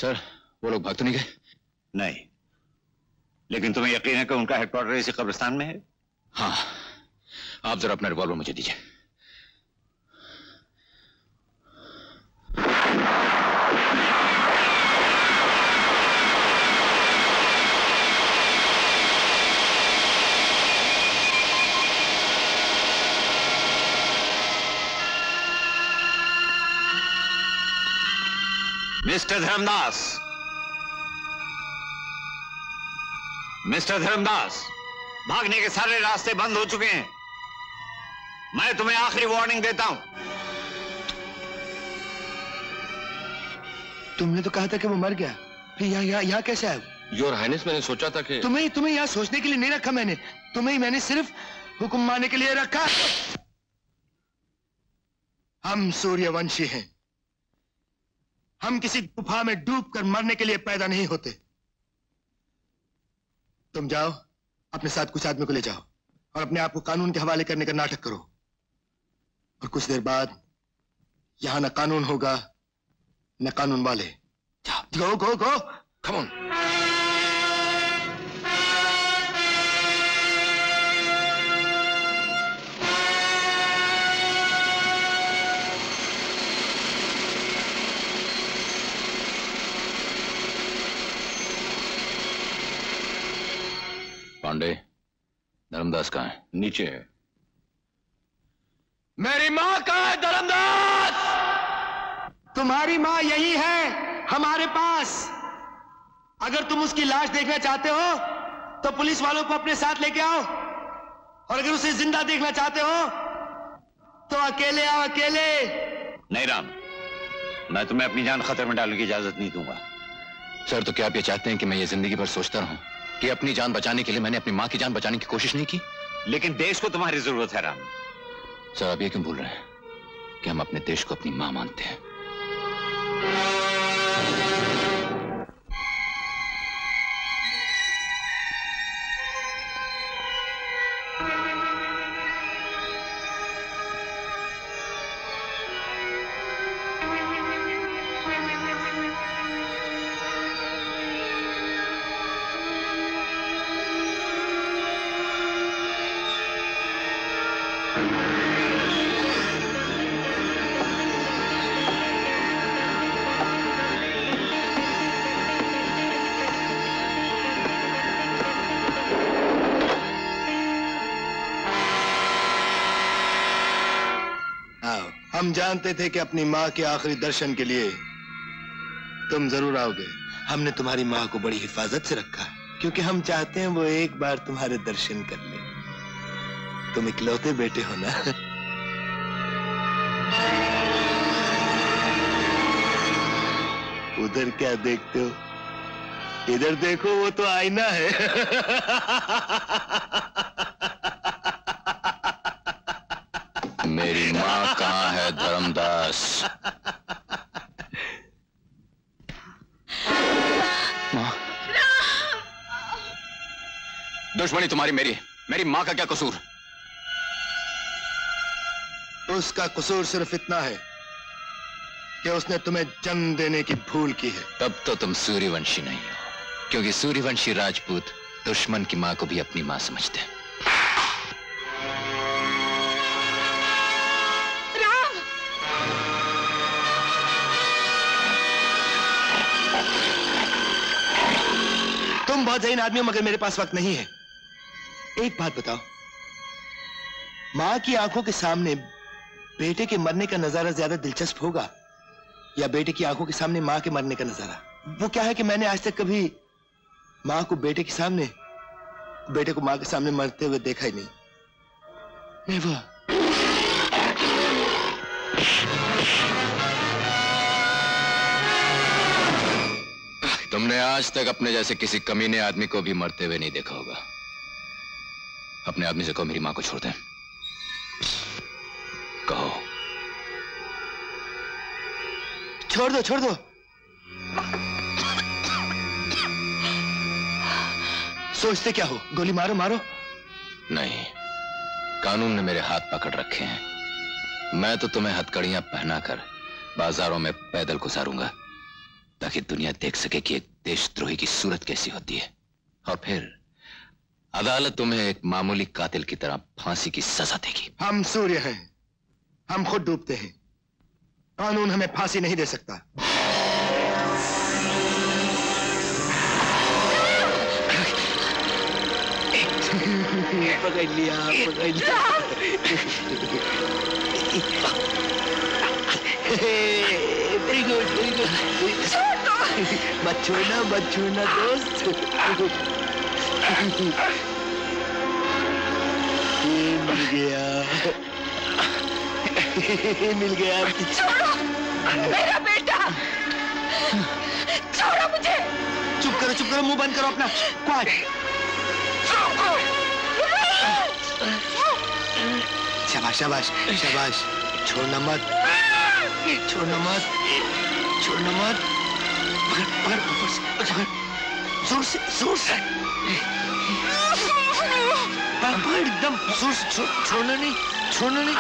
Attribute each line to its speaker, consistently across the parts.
Speaker 1: Sir, वो लोग भाग तो नहीं गए?
Speaker 2: नहीं, लेकिन तुम्हें यकीन है कि उनका हेडक्वार्टर इसी कब्रिस्तान में है?
Speaker 1: हाँ, आप जरा अपना रिवॉल्वर मुझे दीजिए।
Speaker 2: मिस्टर धर्मदास, मिस्टर धर्मदास, भागने के सारे रास्ते बंद हो चुके हैं। मैं तुम्हें आखिरी वार्निंग देता हूं।
Speaker 3: तुमने तो कहा था कि वो मर गया, फिर यहाँ कैसे आया?
Speaker 1: योर हाइनेस, मैंने सोचा था कि
Speaker 3: तुम्हें यहाँ सोचने के लिए नहीं रखा मैंने। मैंने सिर्फ हुक्म मानने के लिए रखा। हम सूर्यवंशी हैं। हम किसी गुफा में डूबकर मरने के लिए पैदा नहीं होते। तुम जाओ, अपने साथ कुछ आदमी को ले जाओ और अपने आप को कानून के हवाले करने का नाटक करो। और कुछ देर बाद यहां न कानून होगा न कानून वाले। जाओ, go go go, come on.
Speaker 1: Pandey, Dharmdas कहाँ है?
Speaker 2: नीचे है।
Speaker 3: मेरी मां कहाँ है धर्मदास? तुम्हारी मां यही है हमारे पास। अगर तुम उसकी लाश देखना चाहते हो तो पुलिस वालों को अपने साथ लेके आओ, और अगर उसे जिंदा देखना चाहते हो तो अकेले आओ, अकेले।
Speaker 2: नहीं राम, मैं तुम्हें अपनी जान खतरे में डालने की इजाजत नहीं दूंगा।
Speaker 1: सर, तो क्या आप ये चाहते हैं कि मैं ये जिंदगी भर सोचता रहूं कि अपनी जान बचाने के लिए मैंने अपनी मां की जान बचाने की कोशिश नहीं की?
Speaker 2: लेकिन देश को तुम्हारी जरूरत है राम।
Speaker 1: सर, आप ये क्यों भूल रहे हैं कि हम अपने देश को अपनी मां मानते हैं?
Speaker 3: हम जानते थे कि अपनी माँ के आखिरी दर्शन के लिए तुम जरूर आओगे। हमने तुम्हारी माँ को बड़ी हिफाजत से रखा क्योंकि हम चाहते हैं वो एक बार तुम्हारे दर्शन कर ले। तुम इकलौते बेटे हो ना। उधर क्या देखते हो? इधर देखो, वो तो आईना है।
Speaker 1: मेरी माँ कहाँ है धर्मदास? माँ, दुश्मनी तुम्हारी मेरी माँ का क्या कसूर?
Speaker 3: उसका कसूर सिर्फ इतना है कि उसने तुम्हें जन्म देने की भूल की है।
Speaker 1: तब तो तुम सूर्यवंशी नहीं हो, क्योंकि सूर्यवंशी राजपूत दुश्मन की माँ को भी अपनी माँ समझते हैं।
Speaker 3: तुम बहुत ज़हीन आदमी हो, मगर मेरे पास वक्त नहीं है। एक बात बताओ, माँ की आंखों के सामने बेटे के मरने का नजारा ज्यादा दिलचस्प होगा या बेटे की आंखों के सामने माँ के मरने का नजारा? वो क्या है कि मैंने आज तक कभी माँ को बेटे के सामने, बेटे को माँ के सामने मरते हुए देखा ही नहीं। नेवर।
Speaker 1: तुमने आज तक अपने जैसे किसी कमीने आदमी को भी मरते हुए नहीं देखा होगा। अपने आदमी से कहो मेरी मां को छोड़ दे। कहो।
Speaker 3: छोड़ दो, छोड़ दो। सोचते क्या हो? गोली मारो, मारो।
Speaker 1: नहीं, कानून ने मेरे हाथ पकड़ रखे हैं। मैं तो तुम्हें हथकड़ियां पहनाकर बाजारों में पैदल गुजारूंगा, ताकि दुनिया देख सके कि एक देशद्रोही की सूरत कैसी होती है। और फिर अदालत तुम्हें एक मामूली कातिल की तरह फांसी की सजा देगी।
Speaker 3: हम सूर्य हैं, हम खुद डूबते हैं, कानून हमें फांसी नहीं दे सकता। पकड़ लिया, पकड़ लिया। Very good, very good. मत छोड़ना दोस्त। मिल गया, मिल गया।
Speaker 4: छोड़ो मेरा बेटा, छोड़ो मुझे।
Speaker 3: चुप करो, मुंह बंद करो अपना। क्वाइट। शाबाश शाबाश शाबाश। छोड़ना मत, छोड़ना मत, छोड़ना मत। पकड़ ऊपर से, जोर से, जोर से पकड़, एकदम जोर से। छोड़ना नहीं, छोड़ना नहीं।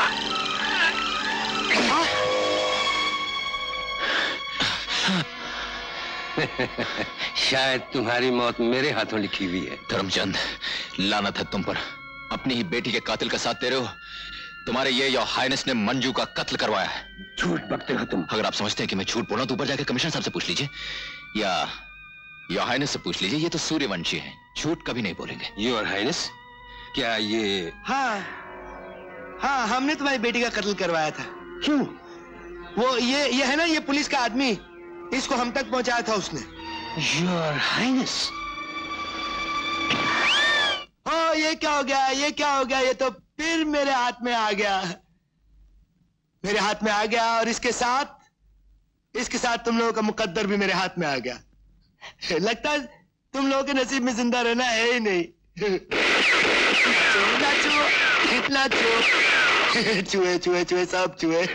Speaker 5: शायद तुम्हारी मौत मेरे हाथों लिखी हुई है।
Speaker 1: धर्मचंद, लानत है तुम पर। अपनी ही बेटी के कातिल का साथ दे रहे हो। तुम्हारे ये योर हाइनेस ने मंजू का कत्ल करवाया है।
Speaker 5: झूठ बकते हो तुम।
Speaker 1: अगर आप समझते हैं कि मैं झूठ बोल रहा हूं तो ऊपर जाकर कमिश्नर साहब से पूछ लीजिए, या योर हाइनेस से पूछ लीजिए। ये तो सूर्यवंशी है, झूठ कभी नहीं बोलेंगे।
Speaker 5: योर हाइनेस, क्या ये?
Speaker 3: हाँ, हमने तुम्हारी बेटी का कत्ल करवाया था।
Speaker 5: क्यों?
Speaker 3: वो ये है ना, ये पुलिस का आदमी, इसको हम तक पहुंचाया था उसने।
Speaker 5: Your highness.
Speaker 3: ओ, ये क्या हो गया, ये क्या हो गया? ये तो फिर मेरे हाथ में आ गया, मेरे हाथ में आ गया। और इसके साथ तुम लोगों का मुकद्दर भी मेरे हाथ में आ गया। लगता है तुम लोगों के नसीब में जिंदा रहना है ही नहीं। नाचो, चूहे सब चूहे।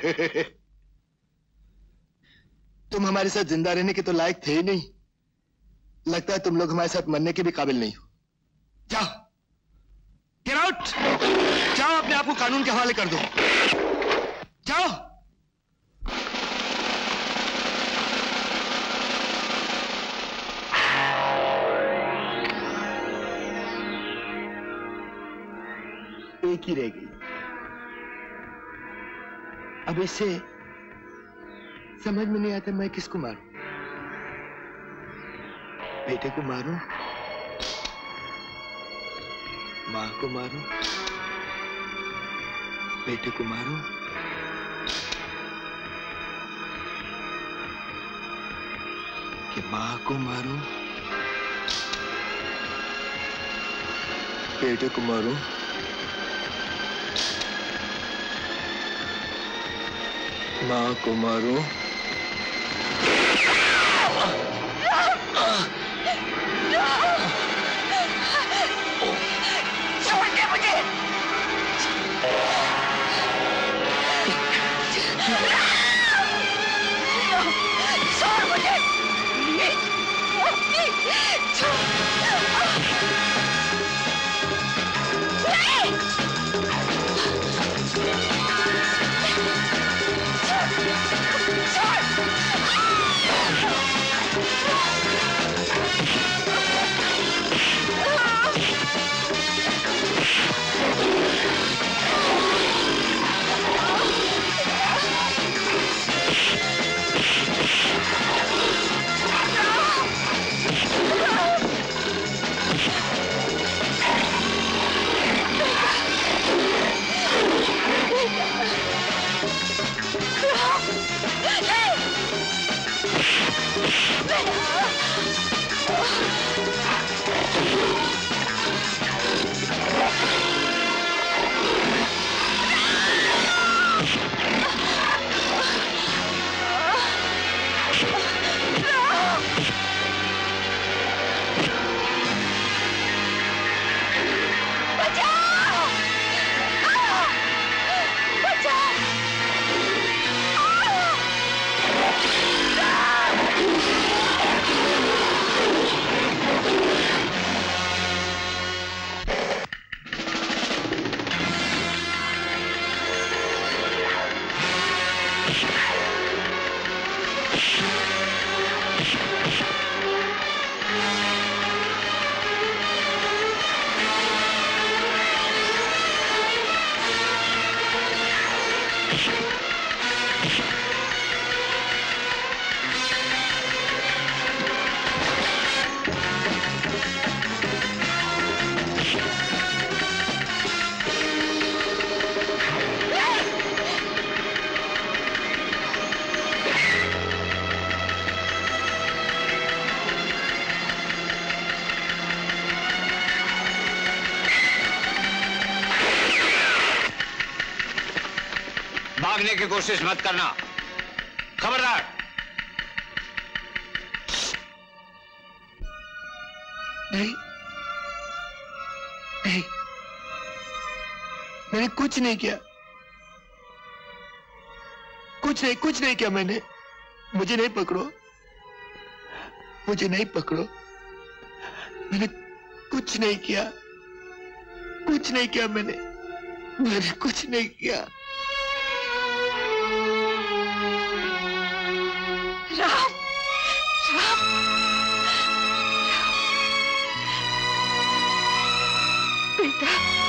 Speaker 3: तुम हमारे साथ जिंदा रहने के तो लायक थे ही नहीं। लगता है तुम लोग हमारे साथ मरने के भी काबिल नहीं हो। जाओ, गेट आउट। जाओ, अपने आप को कानून के हवाले कर दो। जाओ। एक ही रह गई। अब इससे समझ में नहीं आता मैं किसको मारूं। बेटे को मारूं, मां को मारूं, बेटे को मारूं, कि मां को मारूं, बेटे को मारूं, मां को मारूं।
Speaker 4: छोड़ दे मुझे। छोड़ मुझे।
Speaker 2: भागने की कोशिश मत करना, खबरदार।
Speaker 3: नहीं नहीं, मैंने कुछ नहीं किया, कुछ नहीं किया मैंने। मुझे नहीं पकड़ो, मुझे नहीं पकड़ो। मैंने कुछ नहीं किया मैंने कुछ नहीं किया।
Speaker 4: राम, राम, बेटा